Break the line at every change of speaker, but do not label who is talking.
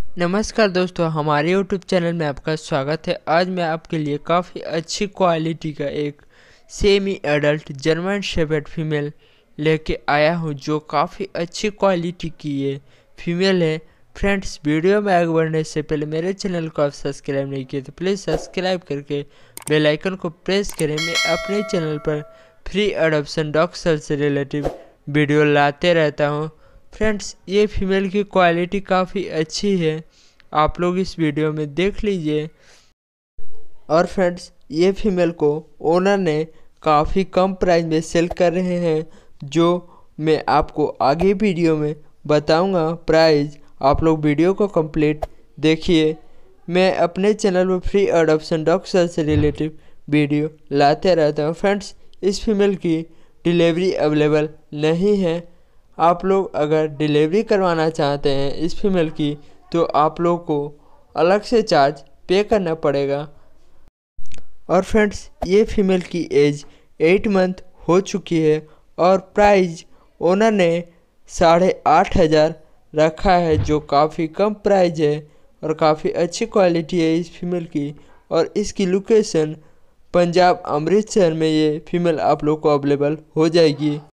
नमस्कार दोस्तों, हमारे YouTube चैनल में आपका स्वागत है। आज मैं आपके लिए काफ़ी अच्छी क्वालिटी का एक semi adult German shepherd female लेके आया हूँ, जो काफ़ी अच्छी क्वालिटी की ये फीमेल है। फ्रेंड्स, वीडियो में आगे बढ़ने से पहले मेरे चैनल को आप सब्सक्राइब नहीं किए तो प्लीज़ सब्सक्राइब करके बेल आइकन को प्रेस करें। मैं अपने चैनल पर फ्री अडॉप्शन डॉग सेल से रिलेटिव वीडियो लाते रहता हूँ। फ्रेंड्स, ये फीमेल की क्वालिटी काफ़ी अच्छी है, आप लोग इस वीडियो में देख लीजिए। और फ्रेंड्स, ये फीमेल को ओनर ने काफ़ी कम प्राइस में सेल कर रहे हैं, जो मैं आपको आगे वीडियो में बताऊंगा प्राइस। आप लोग वीडियो को कंप्लीट देखिए। मैं अपने चैनल में फ्री अडॉप्शन डॉग सेल से रिलेटिव वीडियो लाते रहता हूँ। फ्रेंड्स, इस फीमेल की डिलीवरी अवेलेबल नहीं है। आप लोग अगर डिलीवरी करवाना चाहते हैं इस फीमेल की, तो आप लोग को अलग से चार्ज पे करना पड़ेगा। और फ्रेंड्स, ये फीमेल की एज 8 मंथ हो चुकी है और प्राइस ओनर ने 8,500 रखा है, जो काफ़ी कम प्राइस है और काफ़ी अच्छी क्वालिटी है इस फीमेल की। और इसकी लोकेशन पंजाब अमृतसर में ये फीमेल आप लोग को अवेलेबल हो जाएगी।